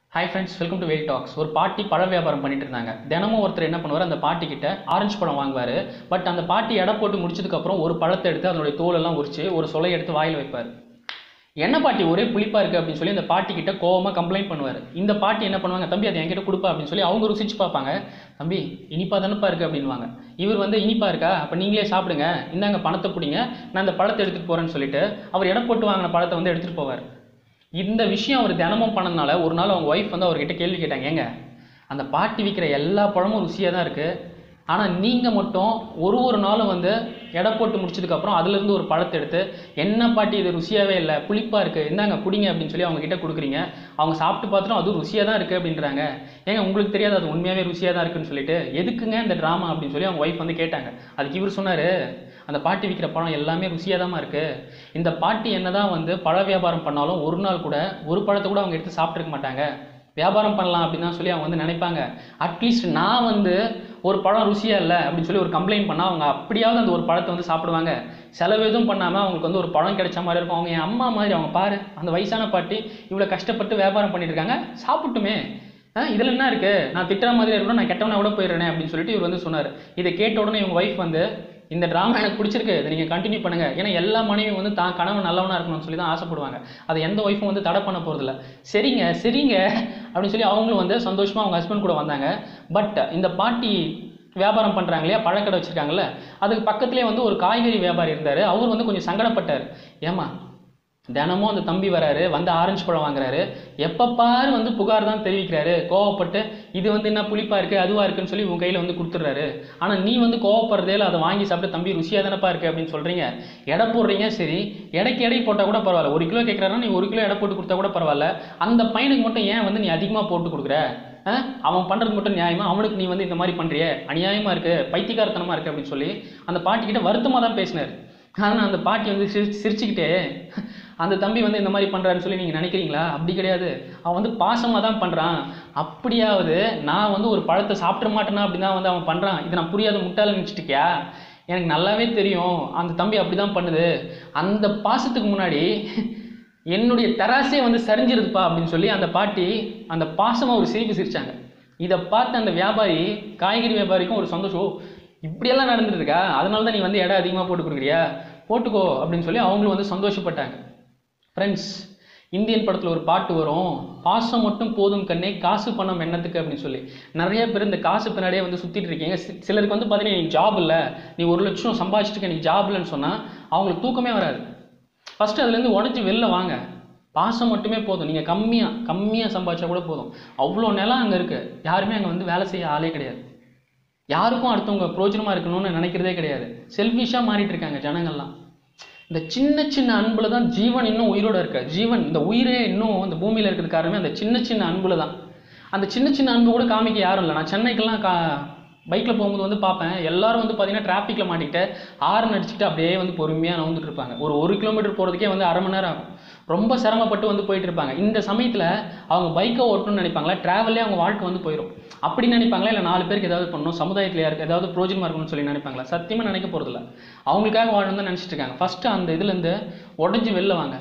Hi friends, welcome to Very Talks. ஒரு பாட்டி பழ வியாபாரம் பண்ணிட்டு இருந்தாங்க. தினமும் ஒருத்தர் என்ன பண்ணுவார், அந்த பாட்டி கிட்ட ஆரஞ்சு பழம் வாங்குவாரு. பட் அந்த பாட்டி எடை போட்டு முடிச்சதுக்கு அப்புறம் ஒரு பழத்தை எடுத்து அதனுடைய தோல் எல்லாம் உரிச்சு ஒரு சொலை எடுத்து வாயில வைப்பார். என்ன பாட்டி ஒரே புளிப்பா இருக்கு அப்படின்னு சொல்லி அந்த பாட்டி கிட்ட கோவமா கம்ப்ளைண்ட் பண்ணுவார். இந்த பாட்டி என்ன பண்ணுவாங்க, தம்பி அதை என்கிட்ட கொடுப்பா அப்படின்னு சொல்லி அவங்க ருசிச்சு பார்ப்பாங்க. தம்பி இனிப்பா தானப்பா இருக்கு அப்படின்வாங்க. இவர் இனிப்பா இருக்கா, அப்ப நீங்களே சாப்பிடுங்க, இந்தாங்க பணத்தை பிடிங்க, நான் அந்த பழத்தை எடுத்துட்டு போறேன்னு சொல்லிட்டு அவர் எடை போட்டு வாங்கின பழத்தை எடுத்துட்டு போவார். இந்த விஷயம் அவர் தினமும் பண்ணதுனால ஒரு நாள் அவங்க ஒய்ஃப் அவர்கிட்ட கேள்வி கேட்டாங்க, ஏங்க அந்த பாட்டி விற்கிற எல்லா பழமும் ருசியாக தான் இருக்குது, ஆனால் நீங்கள் மட்டும் ஒரு நாளும் எடை போட்டு முடிச்சதுக்கப்புறம் அதுலேருந்து ஒரு பழத்தை எடுத்து என்ன பாட்டி இது ருசியாகவே இல்லை, புளிப்பாக இருக்குது, இந்தாங்க குடிங்க அப்படின்னு சொல்லி அவங்க கிட்ட கொடுக்குறீங்க, அவங்க சாப்பிட்டு பார்த்துட்டோம் அதுவும் ருசியாக தான் இருக்குது அப்படின்றாங்க, ஏங்க உங்களுக்கு தெரியாது அது உண்மையாகவே ருசியாக தான் இருக்குன்னு சொல்லிட்டு எதுக்குங்க இந்த ட்ராமா அப்படின்னு சொல்லி அவங்க ஒய்ஃப் கேட்டாங்க. அதுக்கு இவர் சொன்னார், அந்த பாட்டி விற்கிற பழம் எல்லாமே ருசியாக தான் இருக்குது, இந்த பாட்டி என்னதான் பழ வியாபாரம் பண்ணாலும் ஒரு நாள் கூட ஒரு பழத்தை கூட அவங்க எடுத்து சாப்பிட்ருக்க மாட்டாங்க, வியாபாரம் பண்ணலாம் அப்படின்னு தான் சொல்லி அவங்க நினைப்பாங்க. அட்லீஸ்ட் நான் ஒரு பழம் ருசியாக இல்லை அப்படின்னு சொல்லி ஒரு கம்ப்ளைண்ட் பண்ணால் அவங்க அப்படியாவது அந்த ஒரு பழத்தை சாப்பிடுவாங்க. செலவு எதுவும் பண்ணாமல் அவங்களுக்கு ஒரு பழம் கிடைச்ச மாதிரி இருக்கும். அவங்க என் அம்மா மாதிரி, அவங்க பாரு அந்த வயசான பாட்டி இவ்வளோ கஷ்டப்பட்டு வியாபாரம் பண்ணிட்டு இருக்காங்க, சாப்பிட்டுமே, இதில் என்ன இருக்குது, நான் திட்டுற மாதிரி இருக்கணும், நான் கெட்டவனை விட போயிடுறேனே அப்படின்னு சொல்லிட்டு இவர் சொன்னார். இதை கேட்ட உடனே இவங்க ஒய்ஃப் இந்த ட்ராமா எனக்கு பிடிச்சிருக்கு, இதை நீங்கள் கண்டினியூ பண்ணுங்கள், ஏன்னா எல்லா மனைவியும் தான் கணவன் நல்லவனாக இருக்கணும்னு சொல்லி தான் ஆசைப்படுவாங்க. அதை எந்த ஒய்ஃபும் தடை பண்ண போகிறதில்ல. சரிங்க சரிங்க அப்படின்னு சொல்லி அவங்களும் சந்தோஷமாக அவங்க ஹஸ்பண்ட் கூட வந்தாங்க. பட் இந்த பாட்டி வியாபாரம் பண்ணுறாங்க இல்லையா, பழக்கடை வச்சுருக்காங்கல்ல, அதுக்கு பக்கத்துலேயே ஒரு காய்கறி வியாபாரி இருந்தார். அவர் கொஞ்சம் சங்கடப்பட்டார். ஏமா தினமும் அந்த தம்பி வராரு, ஆரஞ்சு பழம் வாங்குறாரு, எப்போ பாரு புகார் தான் தெரிவிக்கிறாரு, கோவப்பட்டு இது என்ன புளிப்பாக இருக்குது அதுவாக இருக்குன்னு சொல்லி உங்கள் கையில் கொடுத்துட்றாரு, ஆனால் நீ கோவப்படுறதே இல்லை, அதை வாங்கி சாப்பிட்டு தம்பி ருசியாக தானப்பா இருக்குது அப்படின்னு சொல்கிறீங்க, எடை போடுறீங்க, சரி எடைக்கு எடை போட்டால் கூட பரவாயில்ல, 1 கிலோ கேட்குறாருன்னா நீ 1 கிலோ எடை போட்டு கொடுத்தா கூட பரவாயில்ல, அந்த பையனுக்கு மட்டும் ஏன் நீ அதிகமாக போட்டு கொடுக்குற, அவன் பண்ணுறது மட்டும் நியாயமா, அவனுக்கு நீ இந்த மாதிரி பண்ணுறிய, அநியாயமாக இருக்குது, பைத்தியக்காரத்தனமாக இருக்குது அப்படின்னு சொல்லி அந்த பாட்டிக்கிட்ட வருத்தமாக தான் பேசினார். ஆனால் அந்த பாட்டி சிரிச்சுக்கிட்டே, அந்த தம்பி இந்த மாதிரி பண்ணுறான்னு சொல்லி நீங்கள் நினைக்கிறீங்களா, அப்படி கிடையாது, அவன் பாசமாக தான் பண்ணுறான், அப்படியாவது நான் ஒரு பழத்தை சாப்பிட மாட்டேனா அப்படின்னு தான் அவன் பண்ணுறான், இதை நான் புரியாத முட்டாள நினச்சிட்டுக்கியா, எனக்கு நல்லாவே தெரியும் அந்த தம்பி அப்படி தான் பண்ணுது, அந்த பாசத்துக்கு முன்னாடி என்னுடைய தராசே சரிஞ்சிருதுப்பா அப்படின்னு சொல்லி அந்த பாட்டி அந்த பாசமாக ஒரு சிரிப்பு சிரிச்சாங்க. இதை பார்த்து அந்த வியாபாரி, காய்கறி வியாபாரிக்கும் ஒரு சந்தோஷம், இப்படியெல்லாம் நடந்துட்டு இருக்கா, அதனால தான் நீ எடை அதிகமாக போட்டு கொடுக்குறியா, போட்டுக்கோ அப்படின்னு சொல்லி அவங்களும் சந்தோஷப்பட்டாங்க. ஃப்ரெண்ட்ஸ், இந்தியன் படத்தில் ஒரு பாட்டு வரும், பாசம் மட்டும் போதும் கண்ணே காசு பணம் என்னத்துக்கு அப்படின்னு சொல்லி. நிறைய பேர் இந்த காசு பின்னாடியே சுற்றிட்டு இருக்கீங்க. சிலருக்கு பார்த்தீங்கன்னா நீ ஜாப் இல்லை, நீ 1 லட்சம் சம்பாதிச்சிட்டு நீ ஜாப் இல்லைன்னு சொன்னால் அவங்களுக்கு தூக்கமே வராது. ஃபஸ்ட்டு அதுலேருந்து உடச்சி வெளில வாங்க. பாசம் மட்டுமே போதும், நீங்கள் கம்மியாக சம்பாதிச்சா கூட போதும், அவ்வளோ நிலம் அங்கே இருக்குது, யாருமே அங்கே வேலை செய்ய ஆளே கிடையாது, யாருக்கும் அடுத்தவங்க பிரோஜனமாக இருக்கணும்னு நினைக்கிறதே கிடையாது, செல்ஃபிஷாக மாறிட்டு இருக்காங்க ஜனங்கள்லாம். இந்த சின்ன சின்ன அன்பில் தான் ஜீவன் இன்னும் உயிரோடு இருக்க, ஜீவன் இந்த உயிரே இன்னும் இந்த பூமியில் இருக்கிறது காரணமே அந்த சின்ன சின்ன அன்பில் தான். அந்த சின்ன சின்ன அன்பு கூட காமிக்க யாரும் இல்லை. நான் சென்னைக்கெல்லாம் பைக்கில் போகும்போது பார்ப்பேன், எல்லாரும் பார்த்தீங்கன்னா டிராஃபிக்கில் மாட்டிக்கிட்டு ஹார்ன் அடிச்சுட்டு அப்படியே பொறுமையாக நகர்ந்துட்டு இருப்பாங்க. ஒரு 1 கிலோமீட்டர் போகிறதுக்கே 1/2 மணி நேரம் ஆகும், ரொம்ப சிரமப்பட்டு போயிட்டு இருப்பாங்க. இந்த சமயத்தில் அவங்க பைக்கை ஓட்டணும்னு நினைப்பாங்களா, ட்ராவல்லே அவங்க வாழ்க்கை போயிடும் அப்படி நினைப்பாங்களா, இல்லை 4 பேருக்கு ஏதாவது பண்ணணும், சமுதாயத்தில் யாருக்கு ஏதாவது பிரோஜனமாக இருக்கணும்னு சொல்லி நினைப்பாங்களா, சத்தியமாக நினைக்க போகிறதில்ல. அவங்களுக்காக வாழணும் தான் நினச்சிட்டு இருக்காங்க. ஃபஸ்ட்டு அந்த இதுலேருந்து உடஞ்சி வெளில வாங்க.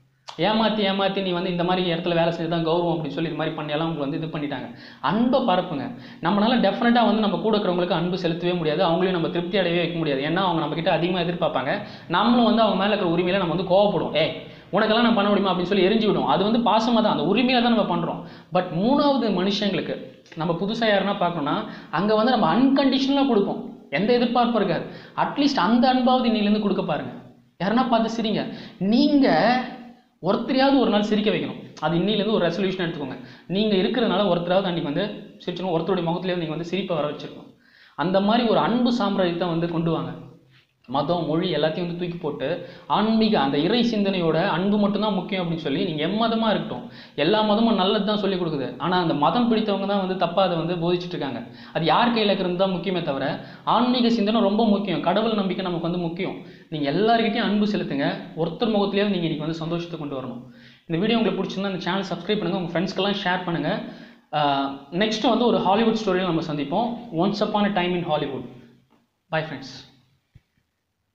ஏமாற்றி நீ இந்த மாதிரி இடத்துல வேலை செய்து தான் கௌரவம் அப்படின்னு சொல்லி இது மாதிரி பண்ணியெல்லாம் உங்களுக்கு இது பண்ணிட்டாங்க. அன்பை பரப்புங்க. நம்மளால டெஃபினட்டாக நம்ம கூட இருக்கிறவங்களுக்கு அன்பு செலுத்தவே முடியாது, அவங்களையும் நம்ம திருப்தி அடையவே வைக்க முடியாது. ஏன்னா அவங்க நம்மக்கிட்ட அதிகமாக எதிர்பார்ப்பாங்க, நம்மளும் அவங்க மேலே இருக்கிற உரிமையில நம்ம கோவப்படும், உனக்கெல்லாம் நான் பண்ண முடியுமா அப்படின்னு சொல்லி எரிஞ்சு விடும். அது பாசமாக தான், அந்த உரிமையில தான் நம்ம பண்ணுறோம். பட் 3வது மனுஷங்களுக்கு நம்ம புதுசாக யாருன்னா பார்க்கணும்னா அங்கே நம்ம அன்கண்டிஷனலாக கொடுப்போம், எந்த எதிர்பார்ப்பும் இருக்காது. அட்லீஸ்ட் அந்த அன்பாவது இன்னிலேருந்து கொடுக்க பாருங்கள். யாருன்னா பார்த்து சிரிங்க. நீங்கள் ஒருத்தரையாவது ஒரு நாள் சிரிக்க வைக்கணும், அது இன்னிலேருந்து ஒரு ரெசல்யூஷன் எடுத்துக்கோங்க. நீங்கள் இருக்கிறதுனால ஒருத்தராவது அன்றைக்கி சிரிச்சணும், ஒருத்தருடைய முகத்துலேயே நீங்கள் சிரிப்பை வர வச்சுருக்கணும். அந்த மாதிரி ஒரு அன்பு சாம்ராஜ்யத்தை கொண்டு வாங்க. மதம் மொழி எல்லாத்தையும் தூக்கி போட்டு ஆன்மீக அந்த இறை சிந்தனையோட அன்பு மட்டும்தான் முக்கியம் அப்படின்னு சொல்லி நீங்கள் எம்மதமாக இருக்கட்டும், எல்லா மதமும் நல்லது தான் சொல்லிக் கொடுக்குது, ஆனால் அந்த மதம் பிடித்தவங்க தான் தப்பாக அதை போதிச்சுட்டு இருக்காங்க. அது யார் கையில் இருக்கிறது தான் முக்கியமே தவிர ஆன்மீக சிந்தனை ரொம்ப முக்கியம், கடவுள் நம்பிக்கை நமக்கு முக்கியம். நீங்கள் எல்லாருக்கிட்டையும் அன்பு செலுத்துங்க, ஒருத்தர் முகத்துலேயே நீங்கள் இன்றைக்கி சந்தோஷத்தை கொண்டு வரணும். இந்த வீடியோ உங்களுக்கு பிடிச்சிருந்தா இந்த சேனல் சப்ஸ்கிரைப் பண்ணுங்கள், உங்கள் ஃப்ரெண்ட்ஸ்க்கெல்லாம் ஷேர் பண்ணுங்கள். நெக்ஸ்ட்டு ஒரு ஹாலிவுட் ஸ்டோரியில் நம்ம சந்திப்போம். Once upon a time in Hollywood. Bye friends.